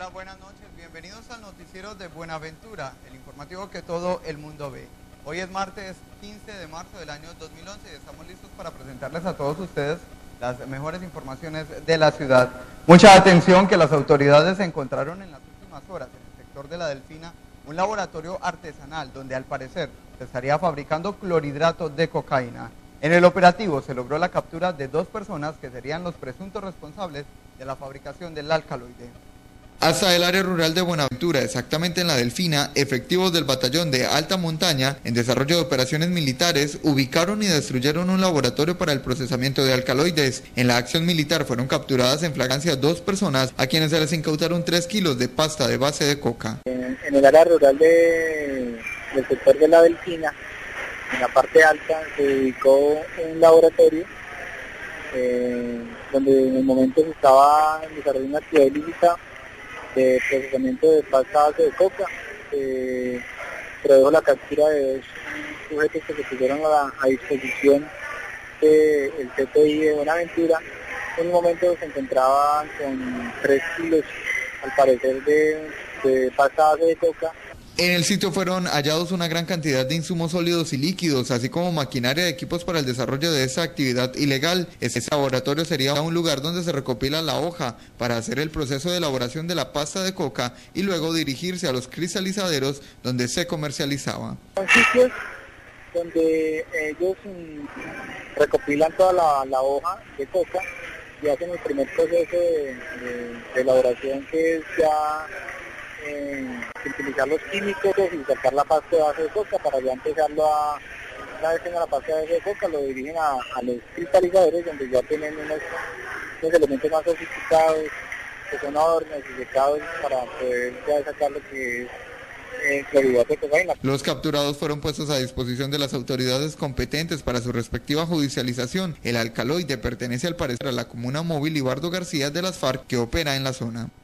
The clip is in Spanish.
Hola, buenas noches. Bienvenidos al noticiero de Buenaventura, el informativo que todo el mundo ve. Hoy es martes 15 de marzo del año 2011 y estamos listos para presentarles a todos ustedes las mejores informaciones de la ciudad. Mucha atención, que las autoridades encontraron en las últimas horas en el sector de La Delfina un laboratorio artesanal donde al parecer se estaría fabricando clorhidrato de cocaína. En el operativo se logró la captura de 2 personas que serían los presuntos responsables de la fabricación del alcaloide. Hasta el área rural de Buenaventura, exactamente en La Delfina, efectivos del batallón de alta montaña, en desarrollo de operaciones militares, ubicaron y destruyeron un laboratorio para el procesamiento de alcaloides. En la acción militar fueron capturadas en flagrancia 2 personas, a quienes se les incautaron 3 kilos de pasta de base de coca. En el área rural del sector de La Delfina, en la parte alta, se ubicó un laboratorio donde en el momento se estaba desarrollando una actividad ilícita de procesamiento de pasta base de coca. Produjo la captura de 2 sujetos que se pusieron a disposición del CTI de Buenaventura. En un momento se encontraban con 3 kilos, al parecer, de pasta base de coca. En el sitio fueron hallados una gran cantidad de insumos sólidos y líquidos, así como maquinaria de equipos para el desarrollo de esa actividad ilegal. Este laboratorio sería un lugar donde se recopila la hoja para hacer el proceso de elaboración de la pasta de coca y luego dirigirse a los cristalizaderos donde se comercializaba. Son sitios donde ellos recopilan toda la hoja de coca y hacen el primer proceso de elaboración, que es ya utilizar los químicos y sacar la pasta de base de coca para ya empezarlo una vez tenga la pasta de base de coca, lo dirigen a los cristalizadores, donde ya tienen unos elementos más sofisticados, que son hornos y secados, para poder ya sacar lo que es clorhidrato de cocaína. Los capturados fueron puestos a disposición de las autoridades competentes para su respectiva judicialización. El alcaloide pertenece al parecer a la comuna móvil Ibardo García de las FARC, que opera en la zona.